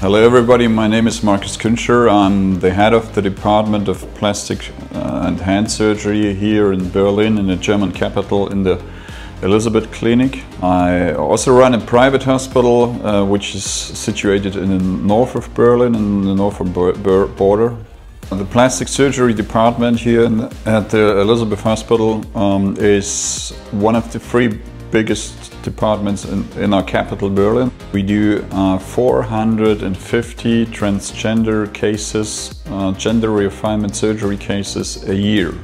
Hello everybody, my name is Markus Küntscher. I'm the head of the Department of Plastic and Hand Surgery here in Berlin, in the German capital, in the Elisabeth Klink. I also run a private hospital which is situated in the north of Berlin, in the northern border. The plastic surgery department here at the Elisabeth Hospital is one of the three biggest departments in our capital, Berlin. We do 450 transgender cases, gender reaffirming surgery cases a year.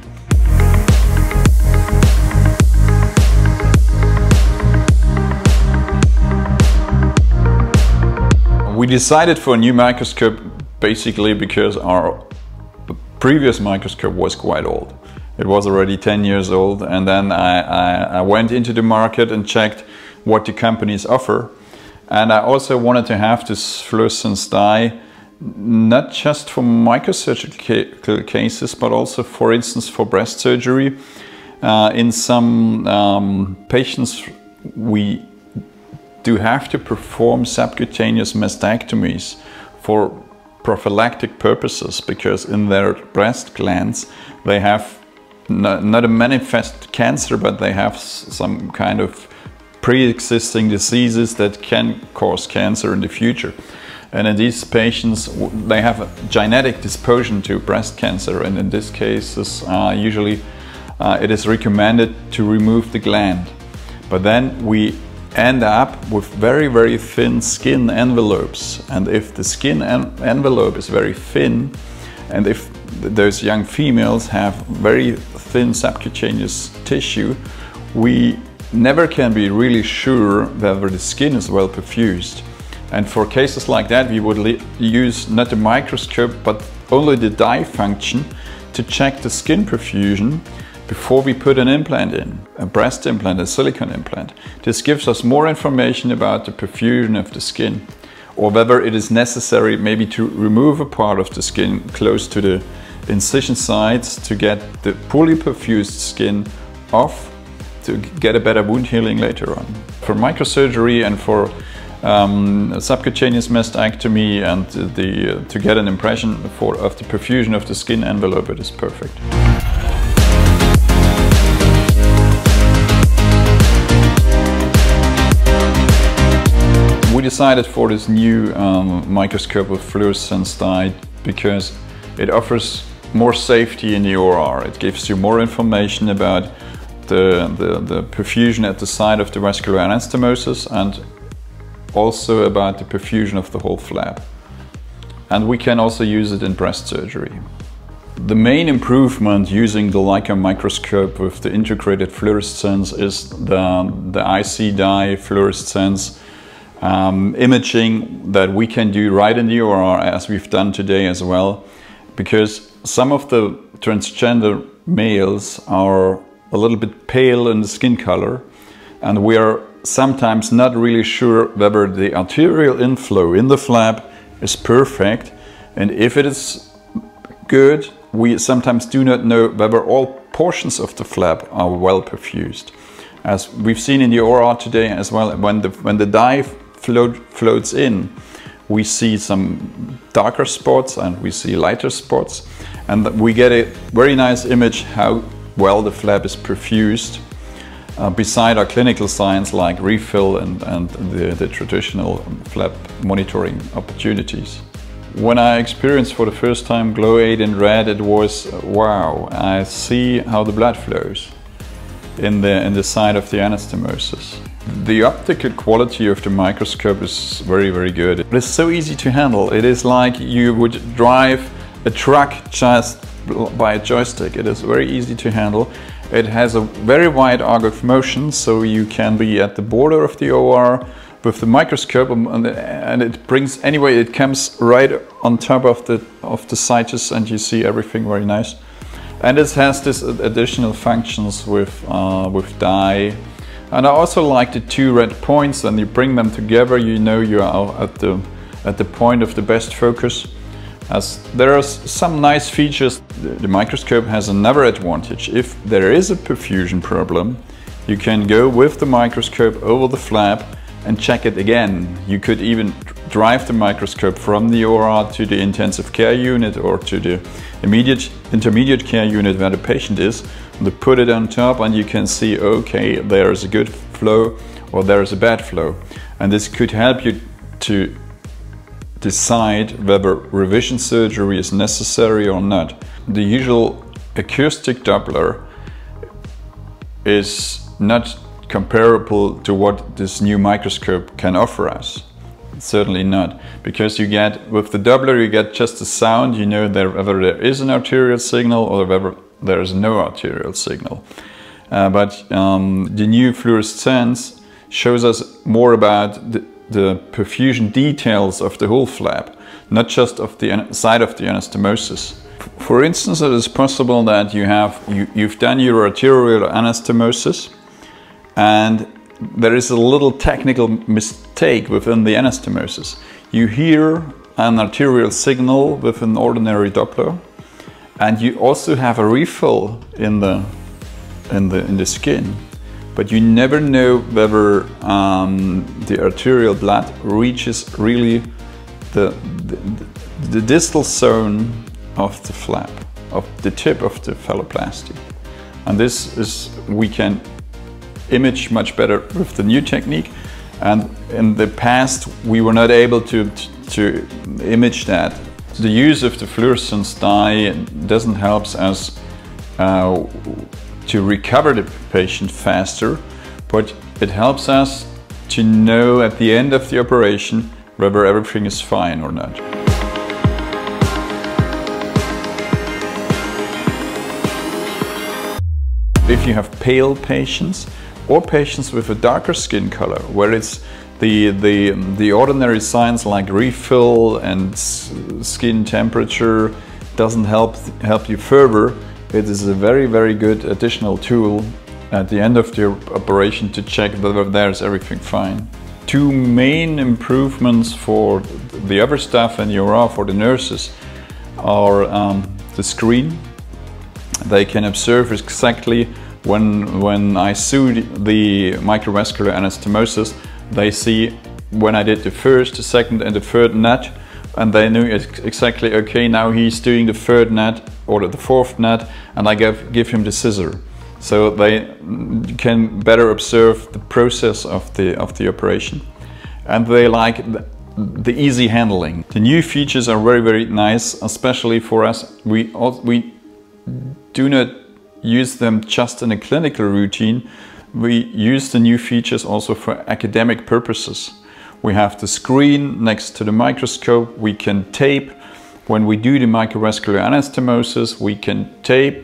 We decided for a new microscope basically because our previous microscope was quite old. It was already 10 years old, and then I went into the market and checked what the companies offer. And I also wanted to have this fluorescence dye not just for microsurgical cases, but also, for instance, for breast surgery. In some patients we do have to perform subcutaneous mastectomies for prophylactic purposes, because in their breast glands they have not a manifest cancer, but they have some kind of pre-existing diseases that can cause cancer in the future. And in these patients, they have a genetic disposition to breast cancer, and in these cases usually it is recommended to remove the gland. But then we end up with very, very thin skin envelopes, and if the skin envelope is very thin, and if those young females have very thin subcutaneous tissue, we never can be really sure whether the skin is well perfused. And for cases like that, we would use not a microscope but only the dye function to check the skin perfusion before we put an implant in, a breast implant, a silicone implant. This gives us more information about the perfusion of the skin, or whether it is necessary maybe to remove a part of the skin close to the incision sites to get the poorly perfused skin off, to get a better wound healing later on. For microsurgery and for subcutaneous mastectomy and to get an impression of the perfusion of the skin envelope, it is perfect. We decided for this new microscope with fluorescence dye because it offers more safety in the OR. It gives you more information about the perfusion at the site of the vascular anastomosis, and also about the perfusion of the whole flap. And we can also use it in breast surgery. The main improvement using the Leica microscope with the integrated fluorescence is the IC dye fluorescence imaging that we can do right in the OR, as we've done today as well, because some of the transgender males are a little bit pale in the skin color, and we are sometimes not really sure whether the arterial inflow in the flap is perfect, and if it is good, we sometimes do not know whether all portions of the flap are well perfused. As we've seen in the OR today as well, when the dye floats in, we see some darker spots and we see lighter spots, and we get a very nice image how well the flap is perfused, beside our clinical science like refill and the traditional flap monitoring opportunities. When I experienced for the first time GLOW8 in red, it was wow, I see how the blood flows in the side of the anastomosis. The optical quality of the microscope is very, very good. It is so easy to handle. It is like you would drive a truck just by a joystick. It is very easy to handle. It has a very wide arc of motion, so you can be at the border of the OR with the microscope, and it brings, anyway, it comes right on top of the situs, and you see everything very nice. And it has this additional functions with dye. And I also like the two red points. When you bring them together, you know you are at the point of the best focus. As there are some nice features. The microscope has another advantage. If there is a perfusion problem, you can go with the microscope over the flap and check it again. You could even drive the microscope from the OR to the intensive care unit or to the intermediate care unit where the patient is. They put it on top and you can see, okay, there is a good flow or there is a bad flow. And this could help you to decide whether revision surgery is necessary or not. The usual acoustic Doppler is not comparable to what this new microscope can offer us. Certainly not, because you get, with the Doppler you get just a sound, you know whether there is an arterial signal or whether there is no arterial signal. But the new fluorescence shows us more about the perfusion details of the whole flap, not just of the side of the anastomosis. For instance, it is possible that you've done your arterial anastomosis and there is a little technical mistake within the anastomosis. You hear an arterial signal with an ordinary Doppler, and you also have a refill in the skin, but you never know whether the arterial blood reaches really the distal zone of the flap, of the tip of the phalloplasty. And this is, we can image much better with the new technique, and in the past we were not able to image that. The use of the fluorescence dye doesn't help us to recover the patient faster, but it helps us to know at the end of the operation whether everything is fine or not. If you have pale patients or patients with a darker skin color, where it's the ordinary signs like refill and skin temperature doesn't help you further, it is a very, very good additional tool at the end of the operation to check whether there's everything fine. Two main improvements for the other staff and for the nurses are the screen. They can observe exactly when I sew the microvascular anastomosis, they see when I did the first, the second and the third nut, and they knew exactly, okay, now he's doing the third nut or the fourth nut, and I give him the scissor. So they can better observe the process of the operation. And they like the easy handling. The new features are very, very nice, especially for us. We do not use them just in a clinical routine. We use the new features also for academic purposes. We have the screen next to the microscope. We can tape when we do the microvascular anastomosis. We can tape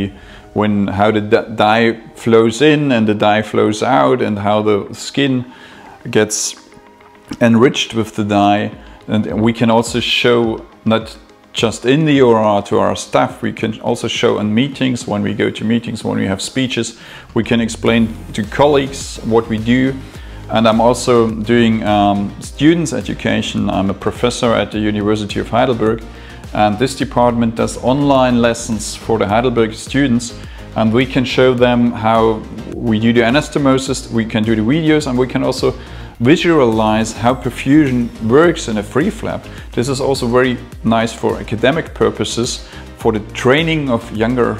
how the dye flows in and the dye flows out, and how the skin gets enriched with the dye. And we can also show, not just in the OR to our staff, we can also show in meetings, when we go to meetings, when we have speeches, we can explain to colleagues what we do. And I'm also doing students education. I'm a professor at the University of Heidelberg, and this department does online lessons for the Heidelberg students, and we can show them how we do the anastomosis, we can do the videos, and we can also visualize how perfusion works in a free flap. This is also very nice for academic purposes, for the training of younger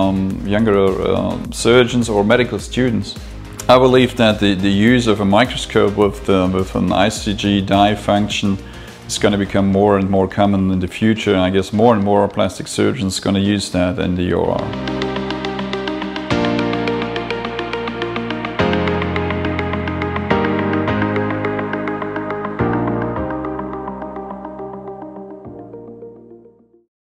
surgeons or medical students. I believe that the use of a microscope with an ICG dye function is going to become more and more common in the future. I guess more and more plastic surgeons are going to use that in the OR.